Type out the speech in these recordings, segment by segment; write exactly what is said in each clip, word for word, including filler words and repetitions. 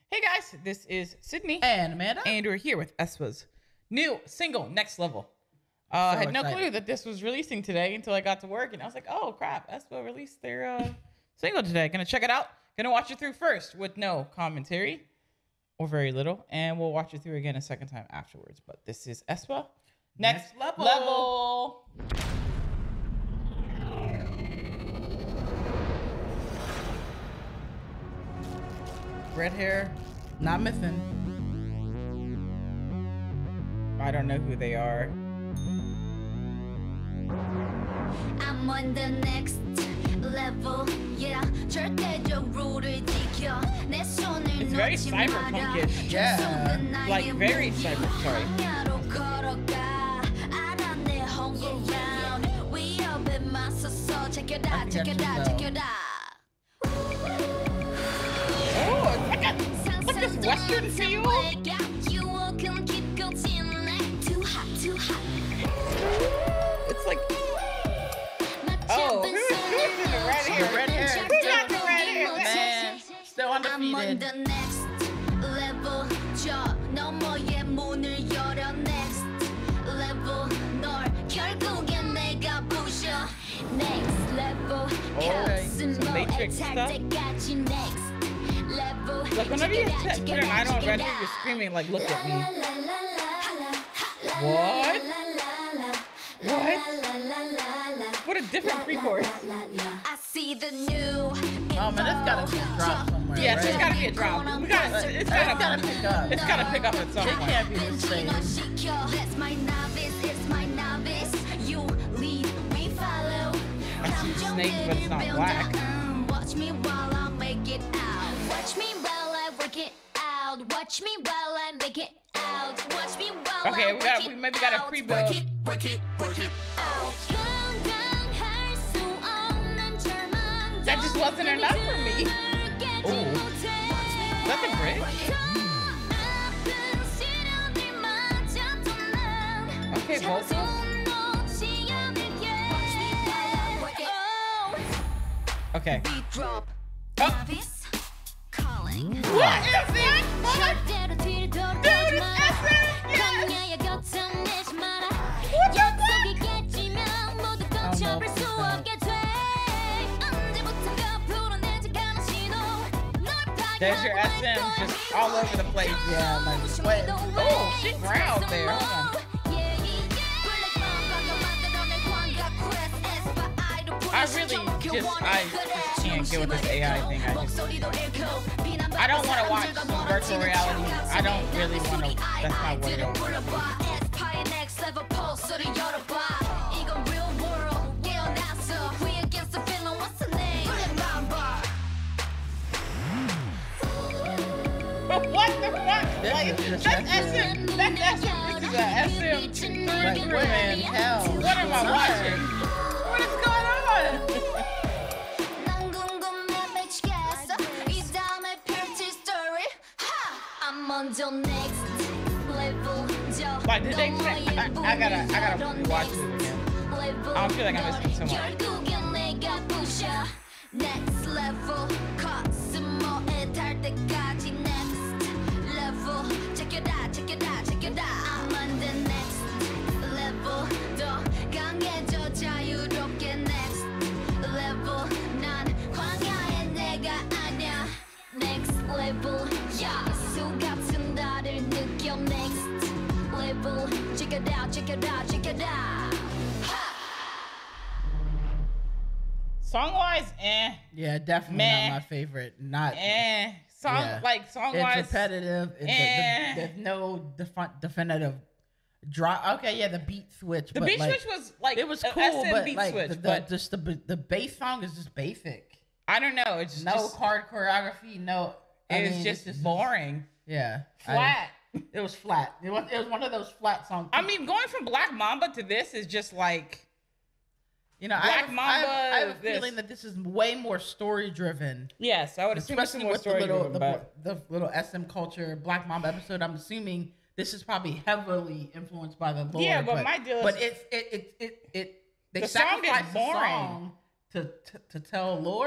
Hey guys, this is Sydney and Amanda, and we're here with Aespa's new single, Next Level. Uh, I so had no excited. clue that this was releasing today until I got to work, and I was like, "Oh crap, Aespa released their uh, single today. Gonna check it out. Gonna watch it through first with no commentary or very little, and we'll watch it through again a second time afterwards." But this is Aespa, Next, Next Level. level. Red hair, not missing. I don't know who they are. I'm on the next level, yeah. 절대적으로를 지켜 내 손을 It's very 놓지 cyberpunkish. 마라. Yeah. Like very cyber. Sorry. 광야로 걸어가. 알아 내 home ground. 위협에 맞서서 check it out, check it out, check it out. Oh, it's like a like this Western feel. It's like, oh, who's who's in the red hair? The red hair. Who got the red hair? Man, still I'm on undefeated. the next level. 저 너머의 문을 열어 next level. 널 결국엔 내가 부셔 next level. Okay, some 가슴을 Matrix 탈 stuff. 때까지 next level. Like whenever you t- put an idol on red hair, you're screaming like, "Look at me!" What? What? What a different pre-chorus. I see the new. Oh man, this gotta be a drop somewhere. Yes, right? it's gotta be a drop. We gotta, it's It's gotta, gotta pick up. it's gotta pick up at some It point. can't be the same. That's my novice, it's my novice. You lead, we follow. I see snakes, but it's not black. Watch me while I make it out. Watch me while I work it out. Watch me while I make it out. Watch me while Okay, I we work got, it we maybe got a out. pre-build. Work it, work it, work it out. 건강할 수 없는 절망. That just wasn't enough for me. Ooh. Is that the bridge? Okay, vocals. Okay. Drop. Oh. Novice calling. What is it? What? Dude, it's Essence! Yes! What the fuck? There's your S M just all over the place. Yeah, like sweat. Oh, she growled there. Hold on. I really just, I just can't get with this A I thing. I just, I don't want to watch virtual reality. I don't really want to, that's not what it is. But what the fuck? Like, This is that's just S M. That's S M. This is a S M through Like, and what through, in man. hell? What am I watching? What is going on? Like, did they say, I, I gotta, I gotta watch this again. I don't feel like I'm missing so much. Next level, 가슴에 닿을 때까지 next level. Check it out, check it out, check it out. I'm on the next level. 더 강해져 자유롭게 next level. 난 광야의 내가 아냐. Next level, yeah. 수 같은 나를 느껴 next level. Check it out, check it out, check it out. Song wise, eh, Yeah, definitely Meh. not my favorite. Not. eh. Song, Yeah. like, song It's wise. repetitive. It, Eh. the, the, there's no defi- definitive drop. Okay, yeah, the beat switch. The but beat like, switch was like it was a cool, S M but beat like switch, the, the, but just the the bass song is just basic. I don't know. It's No just, hard choreography. No, I it's mean, just it's just boring, Yeah, I- flat. it was flat. It was it was one of those flat songs. I mean, going from Black Mamba to this is just like, you know, I Black have, I Mamba, have, I have a this. feeling that this is way more story driven. yes, I would assume it's Especially more with the story little driven, the, but the little S M culture Black Mamba episode. I'm assuming this is probably heavily influenced by the lore. Yeah, but my deal is- but it's it it it it they The song is sacrifice the boring. song to, to to tell lore.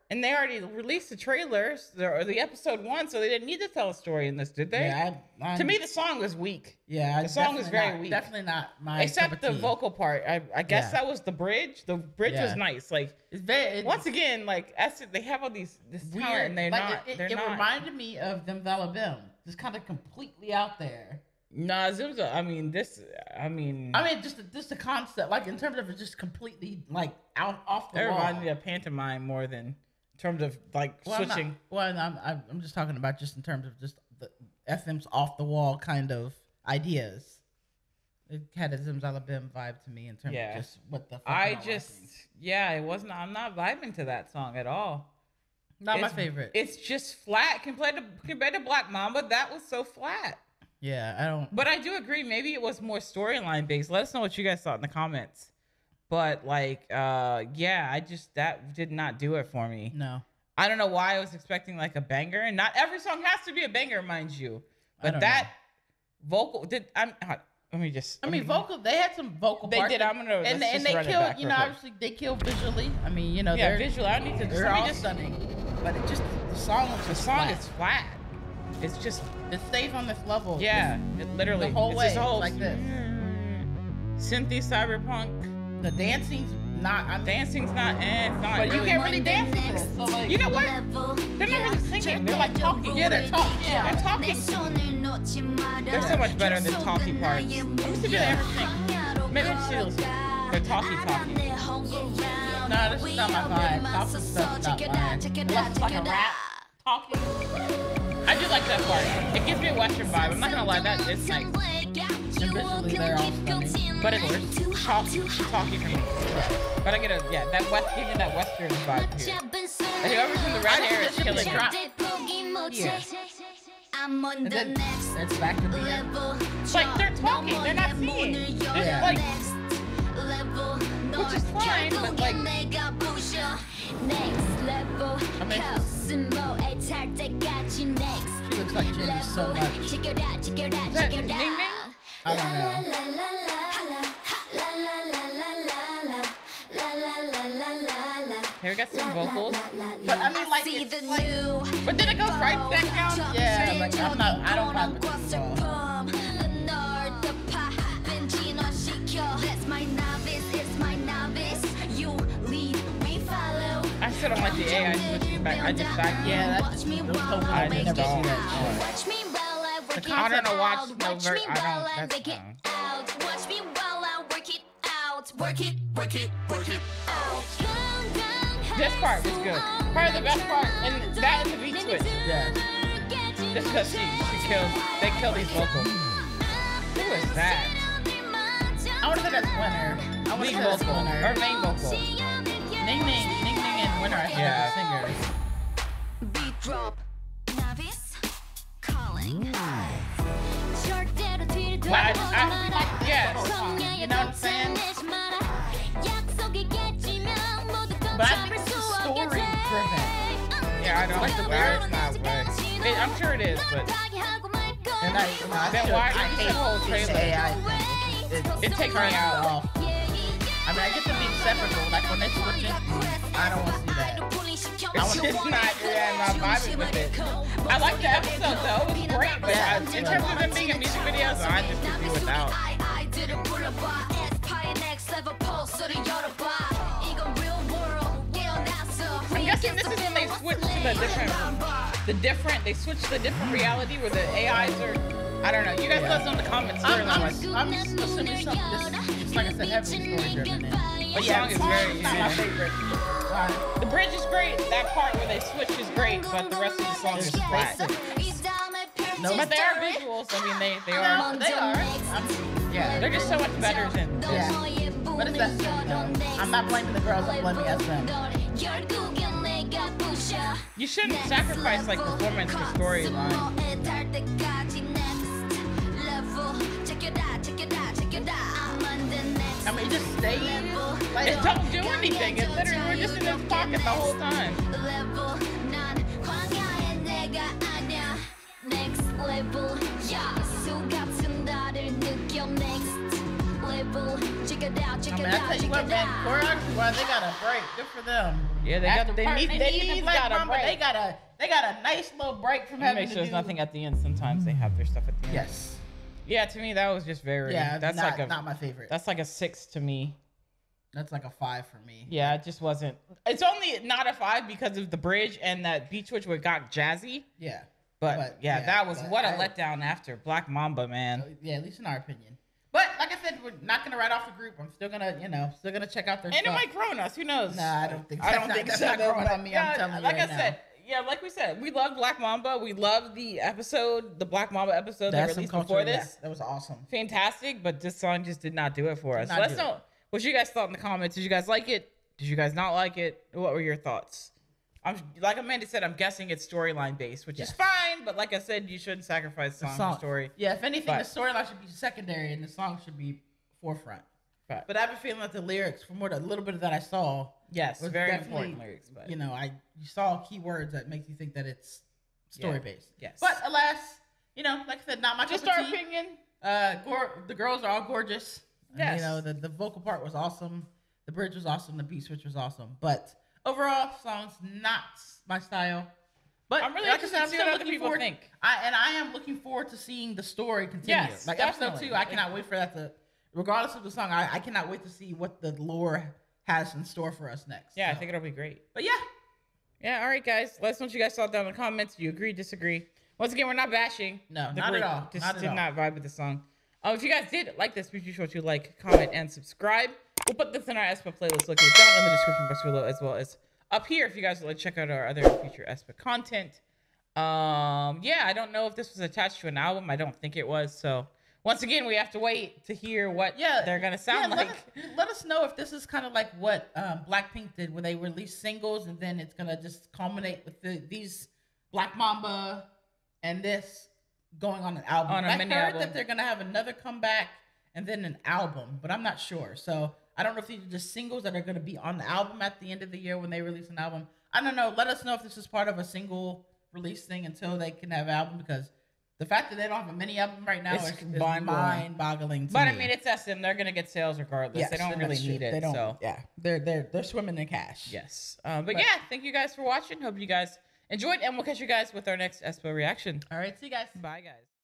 And they already released the trailers or the episode one, so they didn't need to tell a story in this, did they? Yeah, I, I, to me, the song was weak. yeah, the song was definitely very not- weak. Definitely not my Except cup the of tea. vocal part. I, I guess Yeah. that was the bridge. The bridge Yeah. was nice. Like It's very it, once again, like Esther, they have all these this weird. talent, and they're like, not. It, it, they're it not. reminded me of them Valabim, just kind of completely out there. Nah, Zumza. I mean, this. I mean, I mean, just just the concept, like in terms of it, just completely like out off the it wall. reminded me of pantomime more than in terms of like Well, I'm not- switching. well, and I'm, I'm I'm just talking about just in terms of just the F M's off the wall kind of ideas. It had a Zimzalabim vibe to me in terms Yeah. of just what the. fuck I am just, watching. yeah, it wasn't. I'm not vibing to that song at all. Not my It's- favorite. It's just flat compared to compared to Black Mamba. That was so flat. Yeah, I don't. But I do agree. Maybe it was more storyline based. Let us know what you guys thought in the comments. But like, uh, yeah, I just that did not do it for me. No. I don't know why I was expecting like a banger, and not every song has to be a banger, mind you. I But don't that vocal did. I'm. uh, Let me just. I mean, vocal. They had some vocal. They parts did. I'm gonna. and let's and just they run it killed. back You real know, quick. obviously they killed visually. I mean, you know, Yeah, they're visual. I need to. they're let me all just, stunning, but it just the song was the just song flat. is flat. It's just. It stays on this level. Yeah. It literally. the whole it's way, just a whole like this. Synthy cyberpunk. The dancing's not. I mean, Dancing's not. Eh, it's not. but you really. can't really dance to this. So like, You know what? They're not really singing. They're like talking. Yeah, they're talking. Yeah, They're talking. They're so much better than talkie parts. I used to do everything. Maybe it's still they're talkie talkie. No, this is not my vibe. Talking stuff's not mine. Unless it's like a rap. Talking. I do like that part. It gives me a Western vibe. I'm not gonna lie, that is nice. And visually, they're all stunning. But it's talkie, talkie for me. But I get a yeah, that West, give me that Western vibe here. And whoever's in the red hair is killing drop. it. Yeah. I'm on And the then next it's back to being. level. It's like they're talking, they're not singing. They're Yeah. like, level. which is fine, but like, next level. I mean, 코스모 애탈 때까지 next she looks like Jenny so much. Check it out, check it out, is that check it Ning out. Ning? I don't know. La la la la la la la la la la la la la la. Here we got some vocals. But I mean, like, See it's the like- new But then it goes right back down. Yeah, like I'm not. I don't vibe with this at all. That's my novice, it's my novice. You lead, we follow. I still don't like the A I switching back. I just back. Yeah, Watch that's me those while whole I I vibes. just Never don't. see that. Watch me while I work it I don't know, watch out. no Watch ver- me I while don't- I that's make it no. out. Watch me while I work it out. Work it, work it, work it out. This part was good. Probably the best part, and that is the beat switch. Yeah. Just because she, she kills, they kill these vocals. Who is that? I want to say that's Winner. I want to Lead say that's vocal, Winner. or main vocal. Ning Ning, Ning Ning and Winner, I think Yeah. are the singers. Beat drop. Novice calling. Well, I, I, yeah. You know what I'm saying? But I think it's story driven. Yeah, I don't like the lyrics. Not way. It, I'm sure it is, but And I, you know, I, Then feel, why I did you hate the whole this trailer? A I thing. It, it, it takes me turns me out. off. I mean, I get to be separate, like when they switch it, I don't want to see that. it's just not. Yeah, I'm not vibing with it. I like the episode though. It was great, but Yeah, I, in terms of them being in music videos, I just could be without. I'm guessing this is when they switch to the different, the different. They switch to the different reality where the A Is are. I don't know. You guys let us know in the comments. I'm, I'm, Like, I'm assuming something, this, it's like I said, heavily story driven in. But The yeah, song the is song very- is not my yeah. favorite. Why? the bridge is great. That part where they switch is great, but the rest of the song is It's flat. basic. No, But they are visuals. I mean, they they No, are. they are. I'm, yeah. They're just so much better than. Yeah. But it's S M though. I'm not blaming the girls, I'm blaming S M. You shouldn't sacrifice like performance for storyline. I mean, it just stays. Like, It don't do anything. It's literally we're just in this pocket the whole time. Next level, 야수 같은 나를 느껴 next level. Check it out, check I'm man. I tell you what, man. Choreography wise, they got a break. Good for them. Yeah, they After got they parting need their they knees in need Black got a Mamba, break. They got a they got a nice little break from Let me having make to sure there's do. nothing at the end. Sometimes they have their stuff at the end. Yes. Yeah, to me that was just very. Yeah. that's not, like a not my favorite. that's like a six to me. That's like a five for me. Yeah, it just wasn't. It's only not a five because of the bridge and that beat switch where it got jazzy. Yeah. But, But, yeah, yeah, that was but what a I- letdown after Black Mamba, man. Yeah, at least in our opinion. But like I said, we're not gonna write off the group. I'm still gonna, you know, still gonna check out their And it stuff. might grown us. Who knows? Nah, I don't think. I That's don't not, think that's so. not though, growing but on me. yeah, I'm telling you like right I said, now. yeah, like we said, we love Black Mamba. We love the episode, the Black Mamba episode That's that some released culture, before yeah, this. that was awesome. Fantastic, but this song just did not do it for us. not Let us do it. know what you guys thought in the comments. Did you guys like it? Did you guys not like it? What were your thoughts? I'm like Amanda said, I'm guessing it's storyline based, which Yes. is fine. But like I said, you shouldn't sacrifice The song, song, for story. Yeah, if anything, But- the storyline should be secondary and the song should be forefront. But, But I have a feeling that the lyrics, from what a little bit that I saw, yes, was very definitely, important lyrics. But you know, I you saw keywords that make you think that it's story based. Yes. But alas, you know, like I said, not my just cup our of tea. opinion. Uh, gore, the girls are all gorgeous. And, Yes. You know, the, the vocal part was awesome. The bridge was awesome. The beat switch was awesome. But overall, song's not my style. But I'm really like I interested said, I'm to see still what other looking people forward. think. I and I am looking forward to seeing the story continue. Yes, like definitely. episode two, I cannot wait for that to. Regardless of the song, I, I cannot wait to see what the lore has in store for us next. Yeah, I So- think it'll be great. But yeah, Yeah, all right, guys. Let us know what you guys thought down in the comments. Do you agree, disagree? Once again, we're not bashing. No, the not at group. all. Just Not at did all. not vibe with the song. Oh, if you guys did like this, be sure to like, comment, and subscribe. We'll put this in our Aespa playlist located down in the description box below, as well as up here if you guys would like to check out our other future Aespa content. Um, yeah, I don't know if this was attached to an album. I don't think it was. So once again, we have to wait to hear what yeah, they're gonna sound yeah, like. Let us, let us know if this is kind of like what um, Blackpink did, where they release singles and then it's gonna just culminate with the, these Black Mamba and this going on an album. On a I mini heard album. that they're gonna have another comeback and then an album, but I'm not sure. So I don't know if these are just singles that are gonna be on the album at the end of the year when they release an album. I don't know. Let us know if this is part of a single release thing until they can have an album, because the fact that they don't have a mini album right now It's is, is mind-blowing. mind-boggling to But me. I mean, it's S M. They're gonna get sales regardless. Yes, they don't and really that's true. need it. They don't, So yeah, they're they're they're swimming in cash. yes. Um, but, But- yeah, thank you guys for watching. Hope you guys enjoyed, and we'll catch you guys with our next Aespa reaction. All right, see you guys. Bye, guys.